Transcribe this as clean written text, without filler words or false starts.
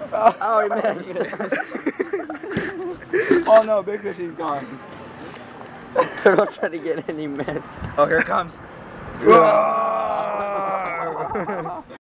Oh, he missed. Oh no, big fish, he's gone. Turtle tried to get in, he missed. Oh, here it comes.